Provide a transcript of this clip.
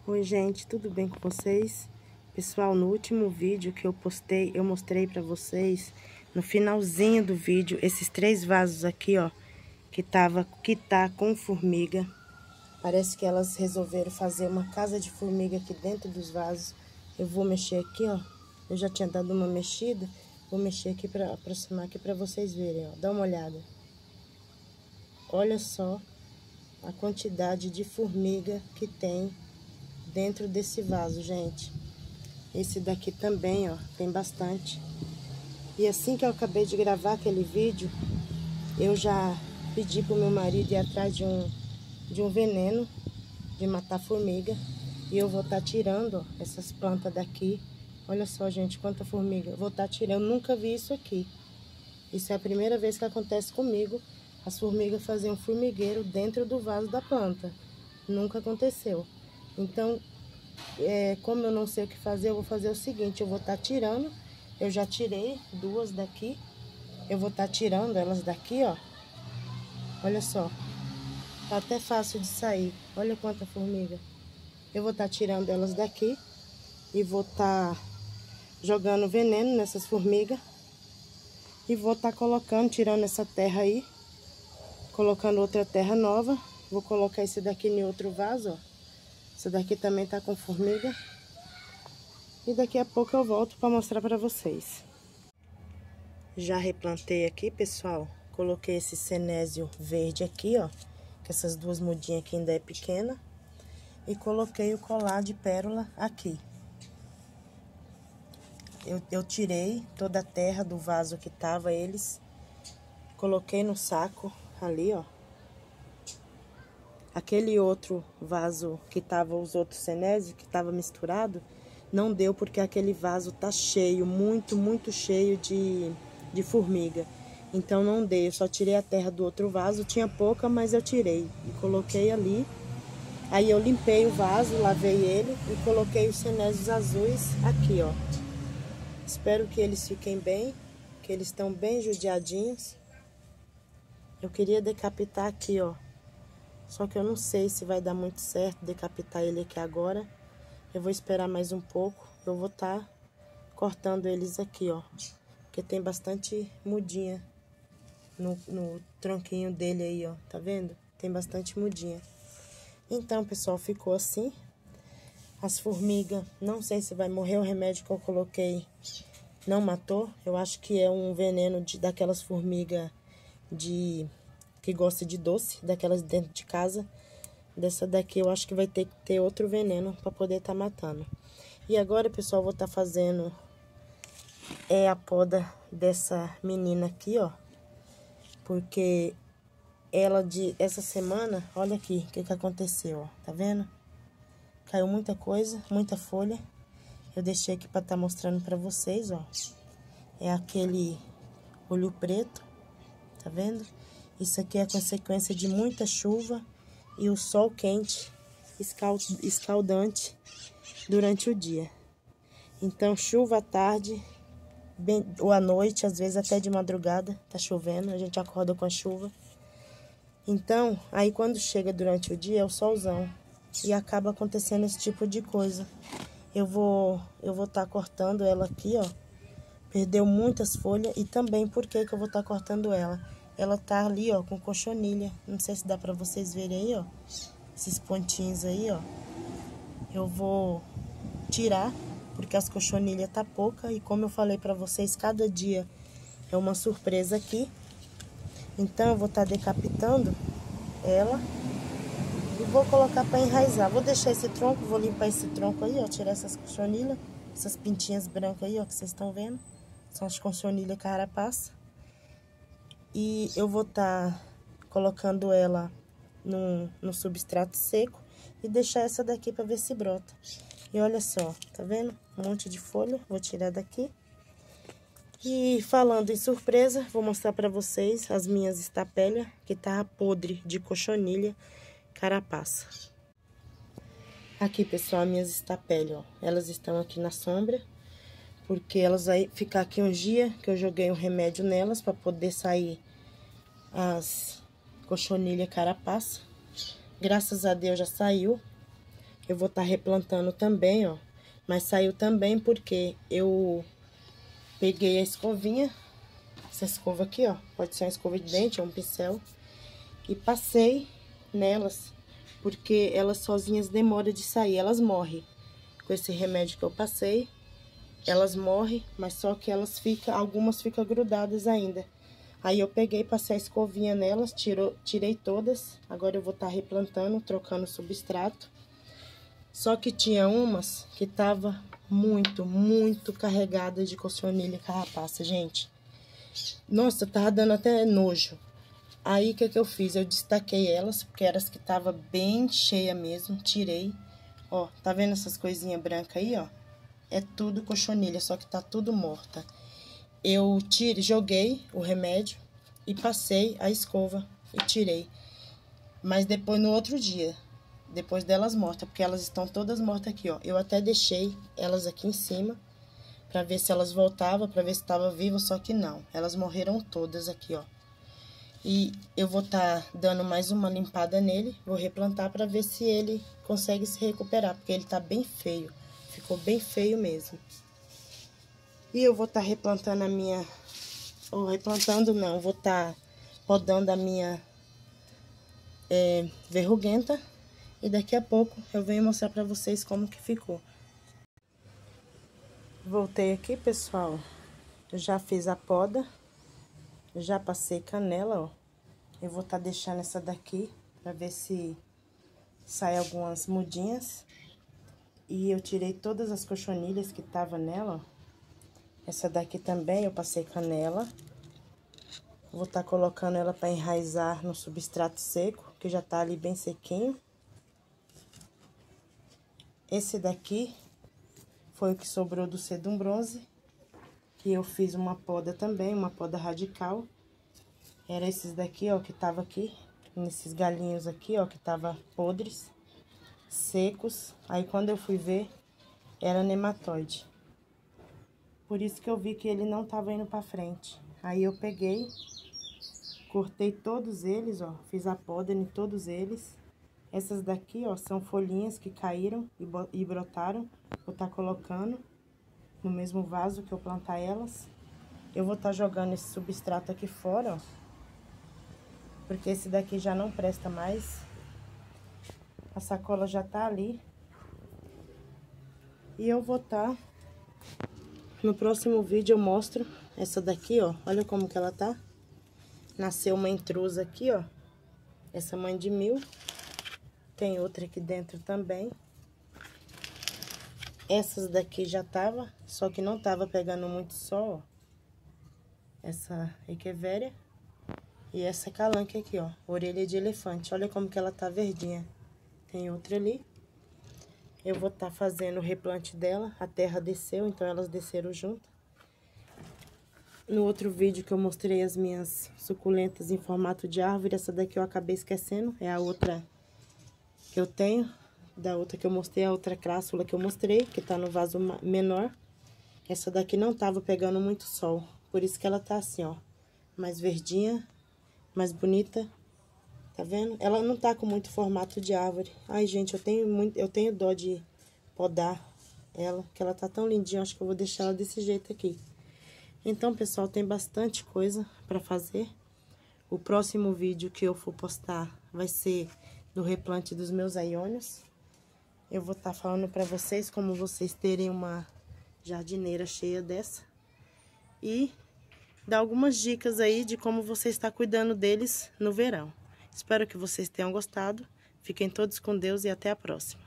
Oi gente, tudo bem com vocês? Pessoal, no último vídeo que eu postei, eu mostrei pra vocês, no finalzinho do vídeo, esses 3 vasos aqui, ó, que tá com formiga. Parece que elas resolveram fazer uma casa de formiga aqui dentro dos vasos. Eu vou mexer aqui, ó, eu já tinha dado uma mexida, vou mexer aqui pra aproximar aqui pra vocês verem, ó, dá uma olhada. Olha só a quantidade de formiga que tem dentro desse vaso, gente. Esse daqui também, ó, tem bastante. E assim que eu acabei de gravar aquele vídeo, eu já pedi pro meu marido ir atrás de um veneno de matar formiga. E eu vou estar tirando, ó, essas plantas daqui. Olha só, gente, quanta formiga. Eu vou estar tirando, eu nunca vi isso aqui. Isso é a primeira vez que acontece comigo. As formigas fazem um formigueiro dentro do vaso da planta. Nunca aconteceu. Então, como eu não sei o que fazer, eu vou fazer o seguinte, eu vou estar tirando, eu já tirei 2 daqui, eu vou estar tirando elas daqui, ó, olha só, tá até fácil de sair, olha quanta formiga. Eu vou estar tirando elas daqui e vou estar jogando veneno nessas formigas e vou estar colocando, tirando essa terra aí, colocando outra terra nova, vou colocar esse daqui em outro vaso, ó, esse daqui também tá com formiga. E daqui a pouco eu volto para mostrar para vocês. Já replantei aqui, pessoal. Coloquei esse cenésio verde aqui, ó. Que essas 2 mudinhas aqui ainda é pequena. E coloquei o colar de pérola aqui. Eu tirei toda a terra do vaso que tava eles. Coloquei no saco ali, ó. Aquele outro vaso que tava os outros cenésios, que tava misturado, não deu porque aquele vaso tá cheio, muito cheio de formiga. Então não dei, eu só tirei a terra do outro vaso, tinha pouca, mas eu tirei e coloquei ali. Aí eu limpei o vaso, lavei ele e coloquei os cenésios azuis aqui, ó. Espero que eles fiquem bem, que eles estão bem judiadinhos. Eu queria decapitar aqui, ó. Só que eu não sei se vai dar muito certo decapitar ele aqui agora. Eu vou esperar mais um pouco. Eu vou estar cortando eles aqui, ó. Porque tem bastante mudinha no tronquinho dele aí, ó. Tá vendo? Tem bastante mudinha. Então, pessoal, ficou assim. As formigas, não sei se vai morrer. O remédio que eu coloquei não matou. Eu acho que é um veneno daquelas formigas que gosta de doce, daquelas dentro de casa. Dessa daqui eu acho que vai ter que ter outro veneno para poder estar matando. E agora, pessoal, eu vou estar fazendo a poda dessa menina aqui, ó. Porque ela essa semana, olha aqui o que aconteceu, ó. Tá vendo? Caiu muita coisa, muita folha. Eu deixei aqui para estar mostrando para vocês, ó. É aquele olho preto, tá vendo? Isso aqui é a consequência de muita chuva e o sol quente, escaldante durante o dia. Então, chuva à tarde, ou à noite, às vezes até de madrugada, tá chovendo, a gente acorda com a chuva. Então, aí quando chega durante o dia é o solzão e acaba acontecendo esse tipo de coisa. Eu vou estar cortando ela aqui, ó. Perdeu muitas folhas e também por que eu vou estar cortando ela? Ela tá ali, ó, com cochonilha. Não sei se dá pra vocês verem aí, ó. Esses pontinhos aí, ó. Eu vou tirar, porque as cochonilhas tá pouca. E como eu falei pra vocês, cada dia é uma surpresa aqui. Então, eu vou estar decapitando ela. E vou colocar pra enraizar. Vou deixar esse tronco, vou limpar esse tronco aí, ó. Tirar essas cochonilhas. Essas pintinhas brancas aí, ó, que vocês estão vendo. São as cochonilhas carapaça. E eu vou estar colocando ela no substrato seco e deixar essa daqui para ver se brota. E olha só, tá vendo? Um monte de folha, vou tirar daqui. E falando em surpresa, vou mostrar para vocês as minhas estapélias, que tá podre de cochonilha carapaça. Aqui, pessoal, as minhas estapélias, ó. Elas estão aqui na sombra, porque elas vai ficar aqui um dia que eu joguei um remédio nelas para poder sair as cochonilha carapaça. Graças a Deus já saiu. eu vou estar replantando também, ó. Mas saiu também porque eu peguei a escovinha, essa escova aqui, ó. Pode ser uma escova de dente ou um pincel. E passei nelas, porque elas sozinhas demoram de sair, elas morrem. Com esse remédio que eu passei, elas morrem, mas só que elas ficam, algumas ficam grudadas ainda. Aí eu peguei, passei a escovinha nelas, tirei todas. Agora eu vou estar replantando, trocando o substrato. Só que tinha umas que tava muito carregada de cochonilha e carrapaça, gente. Nossa, tava dando até nojo. Aí, o que eu fiz? Eu destaquei elas, porque eram as que tava bem cheia mesmo, tirei. Ó, tá vendo essas coisinhas brancas aí, ó? É tudo cochonilha, só que tá tudo morta. Eu joguei o remédio e passei a escova e tirei. Mas depois, no outro dia, depois delas mortas, porque elas estão todas mortas aqui, ó. Eu até deixei elas aqui em cima, pra ver se elas voltavam, pra ver se tava viva, só que não. Elas morreram todas aqui, ó. E eu vou estar dando mais uma limpada nele, vou replantar pra ver se ele consegue se recuperar, porque ele tá bem feio. Ficou bem feio mesmo. E eu vou estar replantando a minha... Ou replantando não, vou estar podando a minha verruguenta. E daqui a pouco eu venho mostrar pra vocês como que ficou. Voltei aqui, pessoal. Eu já fiz a poda. Já passei canela, ó. Eu vou estar deixando essa daqui pra ver se sai algumas mudinhas. E eu tirei todas as cochonilhas que tava nela, ó. Essa daqui também eu passei canela. Vou estar colocando ela para enraizar no substrato seco, que já tá ali bem sequinho. Esse daqui foi o que sobrou do sedum bronze, que eu fiz uma poda também, uma poda radical. Era esses daqui, ó, que tava aqui, nesses galinhos aqui, ó, que tava podres, secos. Aí quando eu fui ver, era nematóide. Por isso que eu vi que ele não tava indo pra frente. Aí eu peguei, cortei todos eles, ó, fiz a poda em todos eles. Essas daqui, ó, são folhinhas que caíram e brotaram. Vou estar colocando no mesmo vaso que eu plantar elas. Eu vou estar jogando esse substrato aqui fora, ó, porque esse daqui já não presta mais. A sacola já tá ali. E eu vou estar... No próximo vídeo eu mostro essa daqui, ó. Olha como que ela tá. Nasceu uma intrusa aqui, ó. Essa mãe de mil. Tem outra aqui dentro também. Essas daqui já tava, só que não tava pegando muito sol, ó. Essa echeveria. E essa calanque aqui, ó. Orelha de elefante. Olha como que ela tá verdinha. Tem outra ali. Eu vou estar fazendo o replante dela. A terra desceu, então elas desceram junto. No outro vídeo que eu mostrei as minhas suculentas em formato de árvore, essa daqui eu acabei esquecendo. É a outra que eu tenho. Da outra que eu mostrei, a outra crassula que eu mostrei, que tá no vaso menor. Essa daqui não tava pegando muito sol. Por isso que ela tá assim, ó. Mais verdinha, mais bonita. Tá vendo? Ela não tá com muito formato de árvore. Ai, gente, eu tenho dó de podar ela, que ela tá tão lindinha. Acho que eu vou deixar ela desse jeito aqui. Então, pessoal, tem bastante coisa pra fazer. O próximo vídeo que eu for postar vai ser do replante dos meus aiônios. Eu vou estar falando pra vocês como vocês terem uma jardineira cheia dessa. E dar algumas dicas aí de como você está cuidando deles no verão. Espero que vocês tenham gostado. Fiquem todos com Deus e até a próxima.